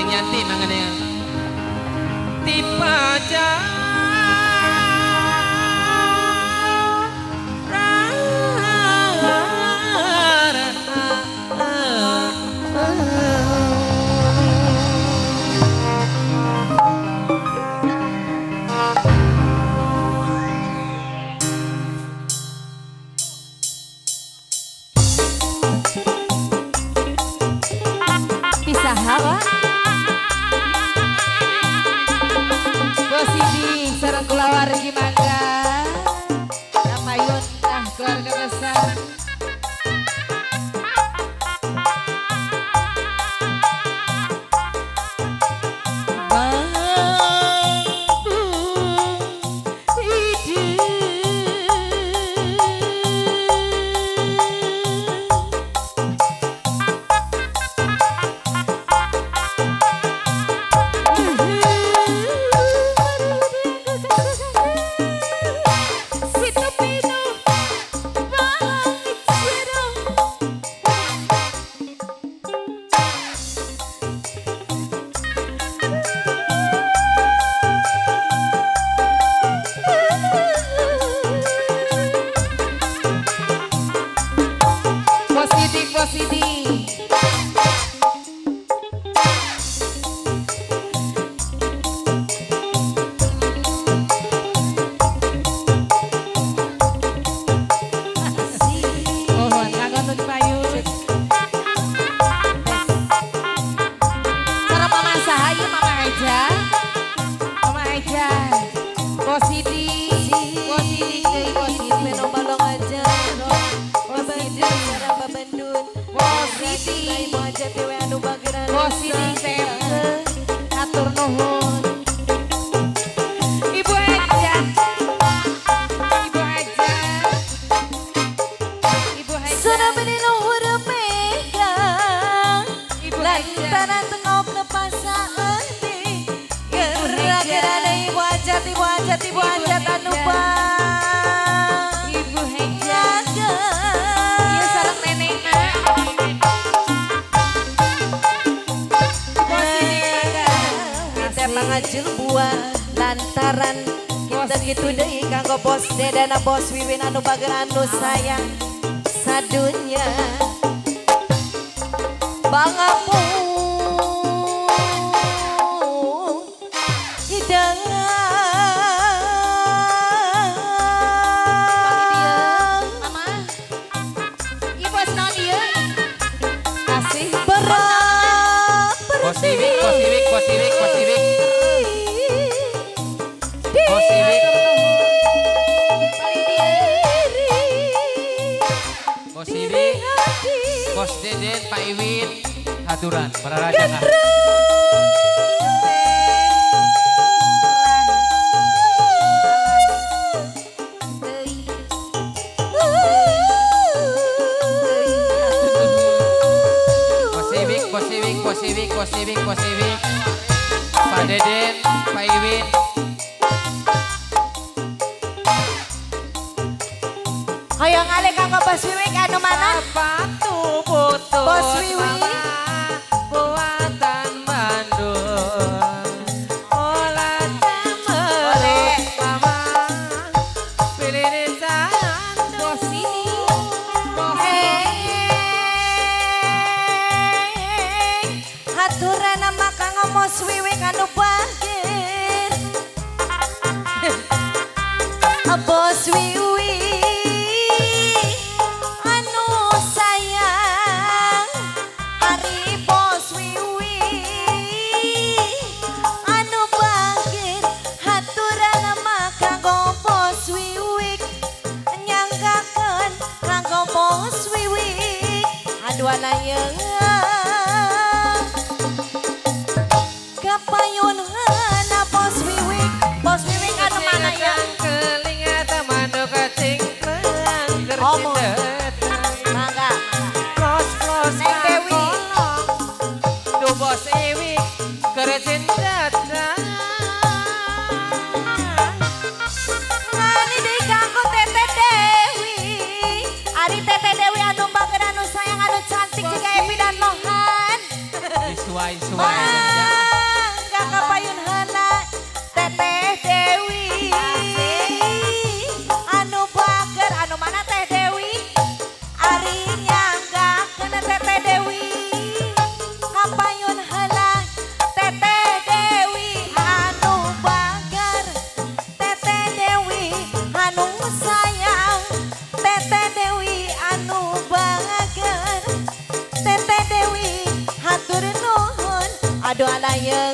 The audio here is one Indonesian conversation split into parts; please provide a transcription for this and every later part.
Nyanti mangane tipe bisa hawa posisi sareng kulawargi mangga Ramayun keluarga besar Ibu hajat anu Ibu hajat iya sareng nenekna kita mangajul buah lantaran kita gitu deui kanggo bos Dedana bos Wiwin anu bager anu sayang sadunya bangamu Bos Deden, Pak Iwin, haturan, para raja kah? Bos Iwin, Pak Deden, Pak Iwin. Hoyong ale kanggo Bos Wiwin anu mana? Batu putus Bos Wiwin buatan Bandung. Olah temele mama pilih candu. Bos ini haturan nama kanggo Bos Wiwin anu bagir Bos Wiwin aduana yeung kapayun hana Bos Wiwin anu mana ya kelingat mandu kacing langgar cindet mangga plos Neng Dewi duh Bos Iwi keur cindet ngani deui kanggo Teteh Dewi ari Teteh Dewi anu bager anu sayang anu cantik juga Evi dan Lohan suai Aduh alayeng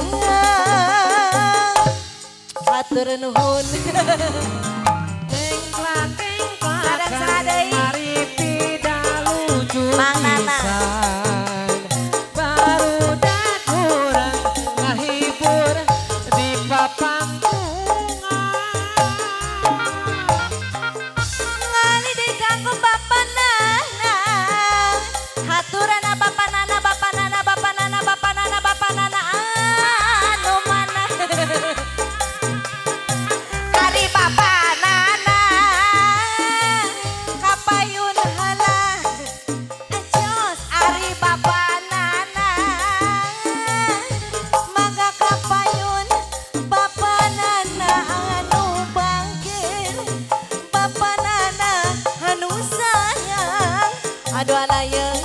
hatur nuhun. Sadang deui mari pidalu Mang Nana. baru kurang ngahibur di papangungan ngali diganggu Bapak Nana. Haturana Bapak Nana, Bapak Nana, Bapak Nana, Bapak Nana, Bapak Nana. Anu mana? Kari Bapak Nana. Kapayun halah. Anjos ari Bapak Nana. Mangga kapayun Bapak Nana anu bangkir. Bapak Nana anu sayang. Aduh alayeng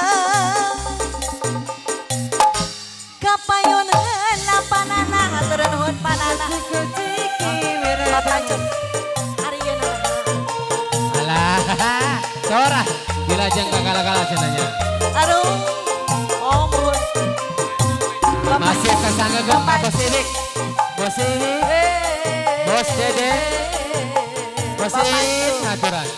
kapayun heula panana hatur nuhun panana. Bapak Cuk ari yeuna. alah corah dilajeng kagala-gala cenanya Aduh. Oh mohon. masih kesanggegeum Pak Bos Ilik Bos Ilik Bos Dede Bos Ilik ngaturan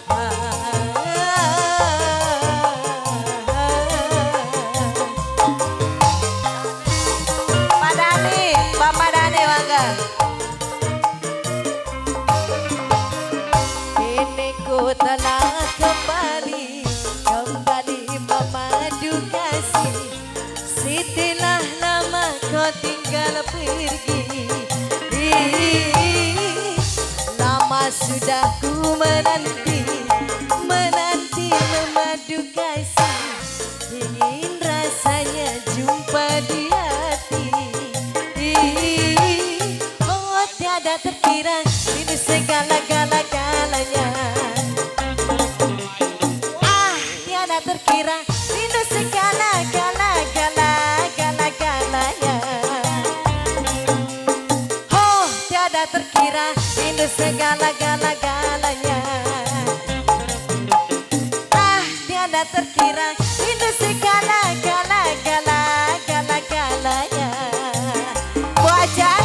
Pak Dani, Bapak Dani mangga. Kini ku telah kembali memadu kasih. Setelah lama kau tinggal pergi. Lama sudah ku menanti memadu kasih. Ingin rasanya jumpa di hati. Oh tiada terkira ini segala-galanya. Tiada terkira rindu segala-galanya. Oh tiada terkira rindu segala-galanya. Tiada terkira rindu segala-galanya. Wajah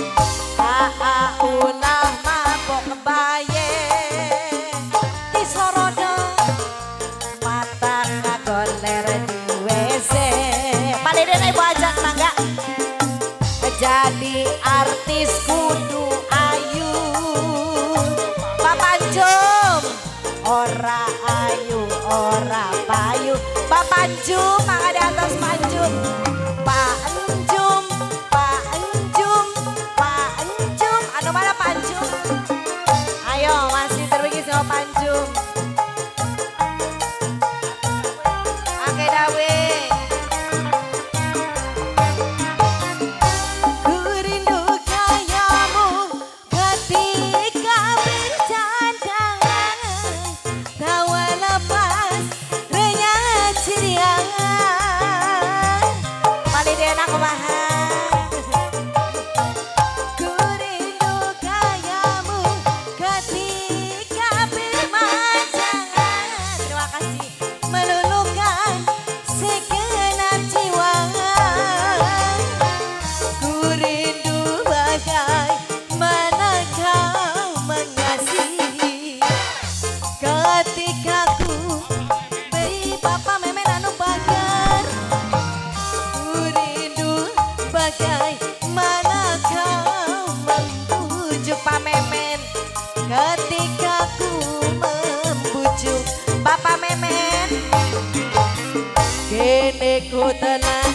ulah mabok baye di sorodo mata ngagoler di WC. Palidene bajak mangga. Jadi artis kudu ayu. Papanjum ora ayu ora payu. Papanjum mangga di atas panjum. Panjum, panjum, panjum. Anu mana panjum? Ayo masih terbagi sama panjum. Oke dawe. Ku rindu kayamu ketika bercanda. Tawa lepas renyah ceria. Palidena kumaha. Ku rindu kayamu ketika berpacaran. Terima kasih. Meluluhkan segenap jiwa. Ku rindu bagaimana kau mengasihi. Ketika ku beri papa memen anu bagar. Ku rindu bagaimana kau membujuk Pak Memen. Ketika ku membujuk Bapak Memen. Kini ku telah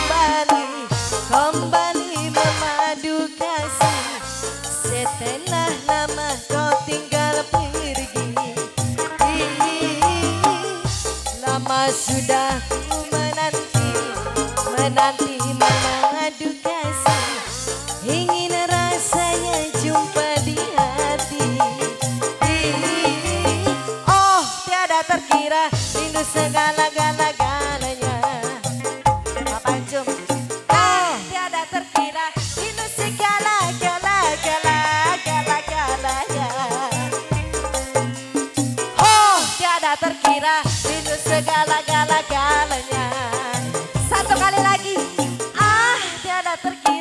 kembali memadu kasih. Setelah lama kau tinggal pergi. Lama sudah ku menanti memadu kasih. Ingin rasanya jumpa di hati. Oh tiada terkira rindu segala-galanya. Papanjum. Tiada terkira rindu segala-galanya. Oh tiada terkira rindu segala-galanya. Satu kali lagi. terkini